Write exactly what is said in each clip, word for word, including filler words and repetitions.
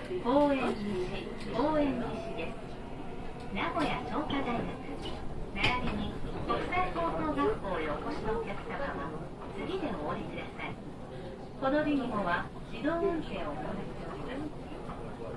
公園西、公園西です。名古屋長科大学、並びに国際高等学校へお越しのお客様は次でお降りください。この便号は自動運転を行っております。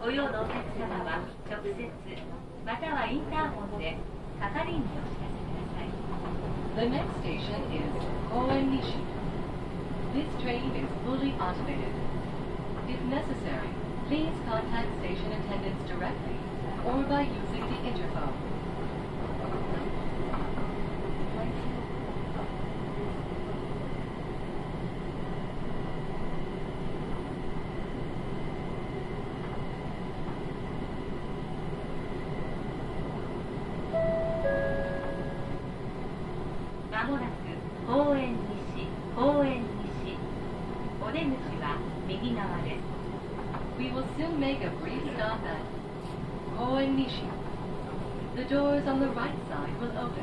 ご用のお客様は直接またはインターホンで係員にお知らせください。 The next station is Koen Nishi. This train is fully automated. If necessary, please contact station attendants directly or by using the interphone. まもなく公園西、公園西。お出口は右側です。 We will soon make a brief stop at Koen Nishi. The doors on the right side will open.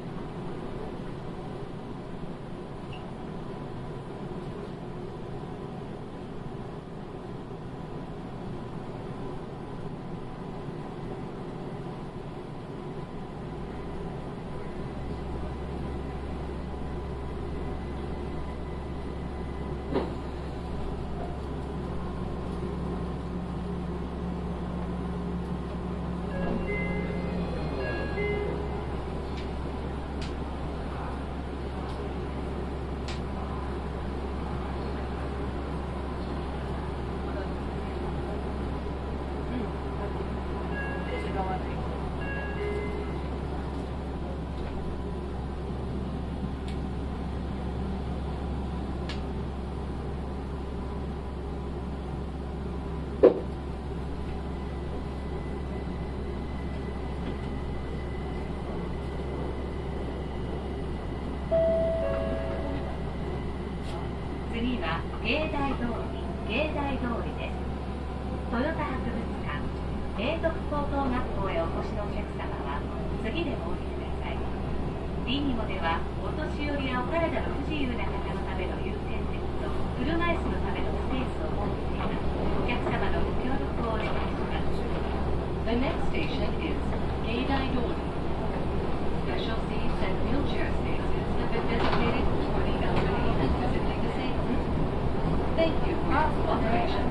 次は芸大通り、芸大通りです。トヨタ博物館、永徳高等学校へお越しのお客様は次でお降りください。リニモではお年寄りやお体の不自由な方のための優先席と車椅子のためのスペースを設けています。お客様のご協力をお願いします。 The next station is Geidai Dori. Special seats and wheelchair spaces have been designated for the elderly and physically disabled. Thank you for your cooperation.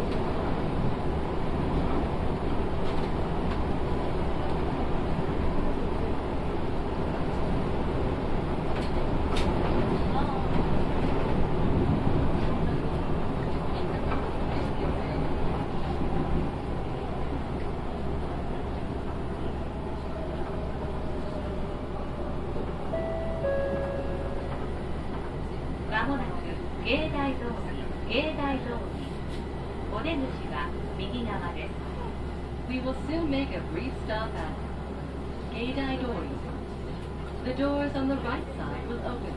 まもなく芸大通り、芸大通り。お出口は右側です。 We will soon make a brief stop at Geidai Dori. The doors on the right side will open.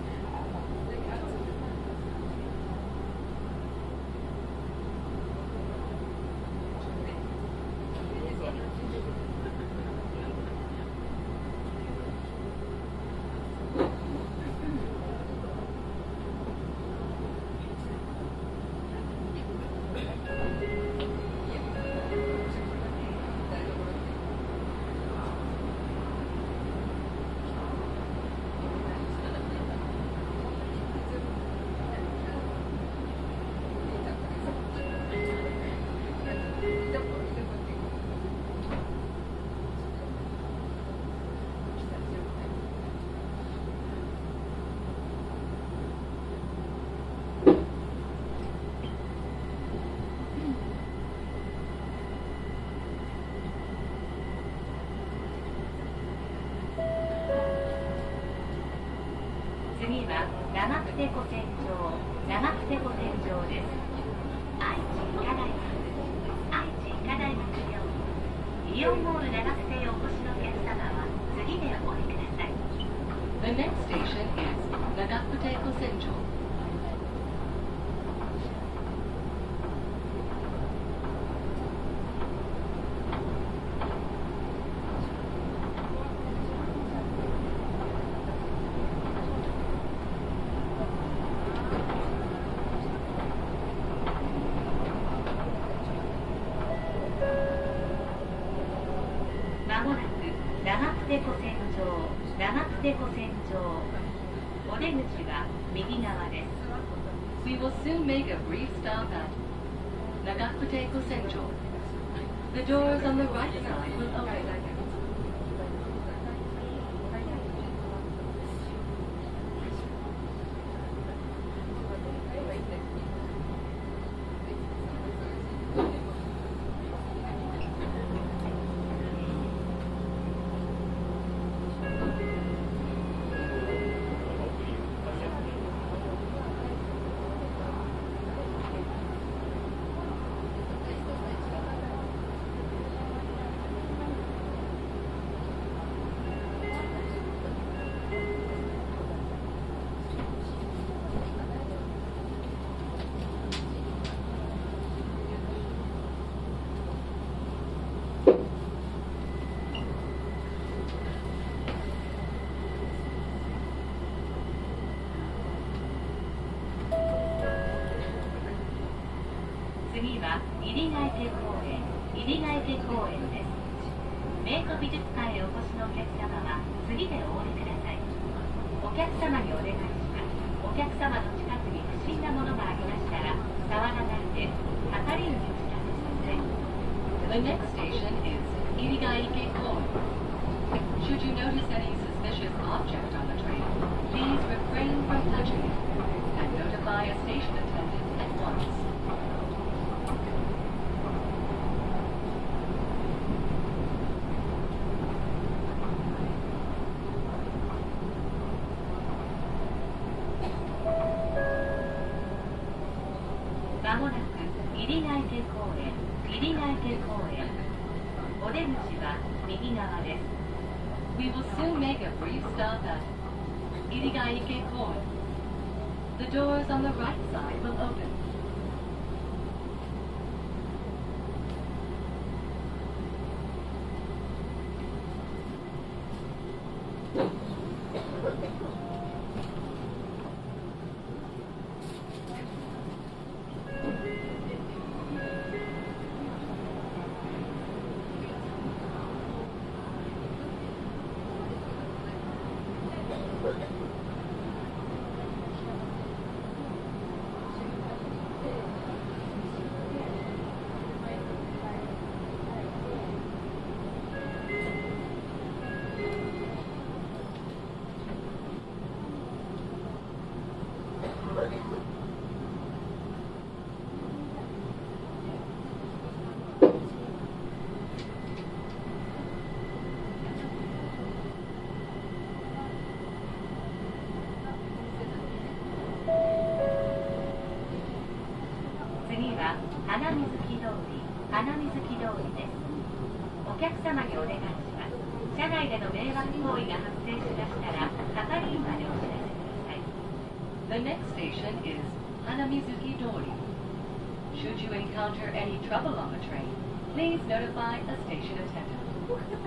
次は長久手古戦場、長久手古戦場です。愛知医科大学、愛知医科大学病院、イオンモール長久手へお越しのお客様は次でお降りください。 The next station is Nagakute Kosenjo. テ湖線上、お出口は右側です。 We will soon make a brief stop at Nagakute Kosenjo. The doors on the right side will open. 次は入ヶ池公園、入ヶ池公園です。名都美術館へお越しのお客様は次でお降りください。お客様にお願いします。お客様の近くに不審なものがありましたら騒がないで係員にお知らせください。 The next station is Irigaike Koen. Should you notice any suspicious object on the train, please refrain from touching it and notify a station attendant at once. まもなく入ヶ池公園、入ヶ池公園。お出口は右側です。 We will soon make a brief stop at Irigaike Koen. The doors on the right side will open. 次は花水木通り、花水木通りです。お客様にお願いします。車内での迷惑行為が発生しましたら係員までお知らせください。 The next station is Hanamizuki Dori. Should you encounter any trouble on the train, please notify a station attendant.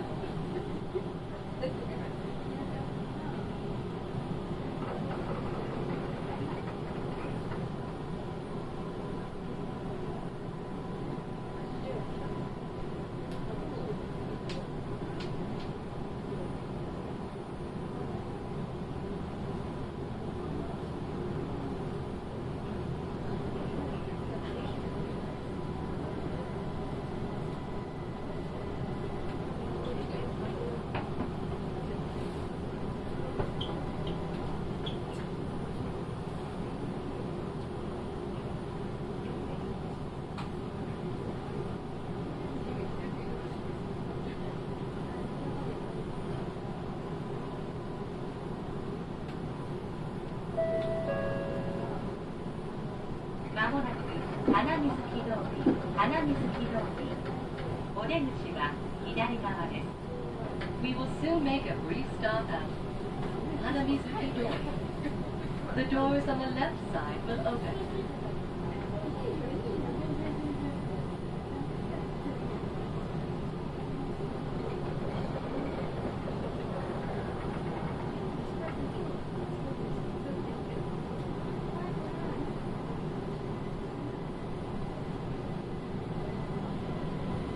まもなく花水木通り、花水木通り。お出口は左側です。 We will soon make a brief stop at Hanamizuki Dori. The doors on the left side will open.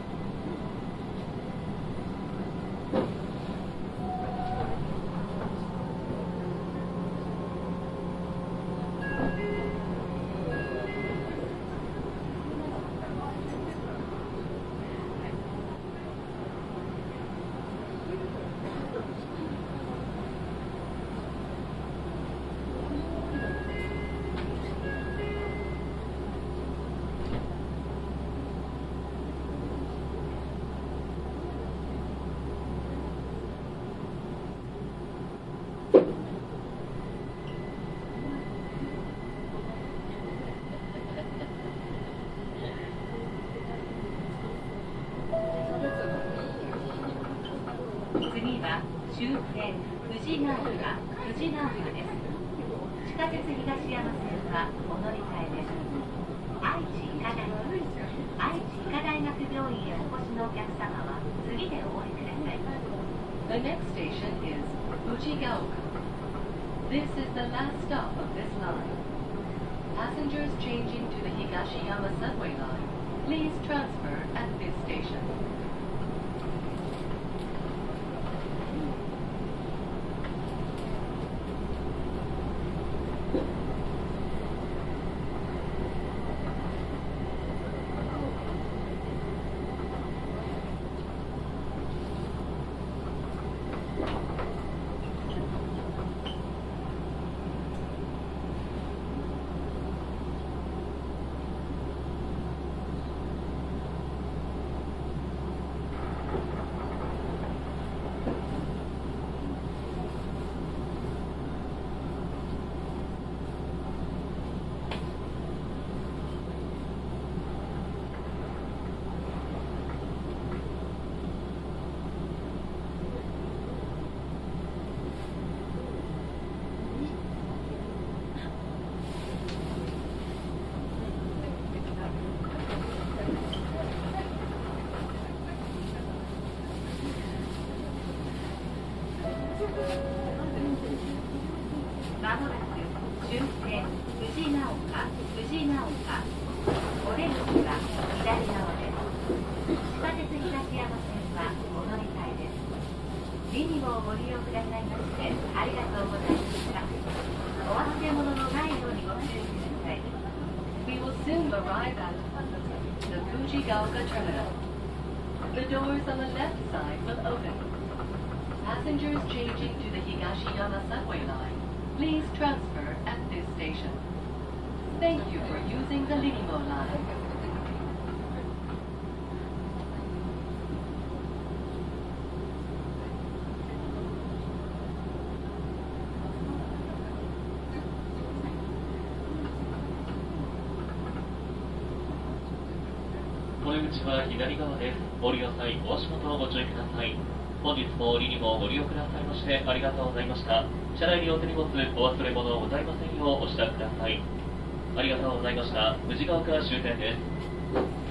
ま終点藤ヶ丘藤ヶ丘です。地下鉄東山線はお乗り換えです。愛知医科大学愛知医科大学病院へお越しのお客様は次でお降りください。 The next station is Fujigaoka. This is the last stop of this line. Passengers changing to the Higashiyama subway line, please transfer at this station. まもなく終点藤ヶ丘藤ヶ丘。お出口は左側です。地下鉄東山線はお乗り換えです。リニモをご利用くださいましてありがとうございました。お忘れ物のないようにご注意ください。 We will soon arrive at the Fujigaoka terminal. The doors on the left side will open. Passengers changing to the Higashiyama subway line, please transfer at this station. Thank you for using the Linimo line. お出口は左側です。降りの際、お足元をご注意ください。本日もリニモをご利用くださいましてありがとうございました。車内にお手荷物、お忘れ物ございませんようお支度ください。ありがとうございました。藤ヶ丘終点です。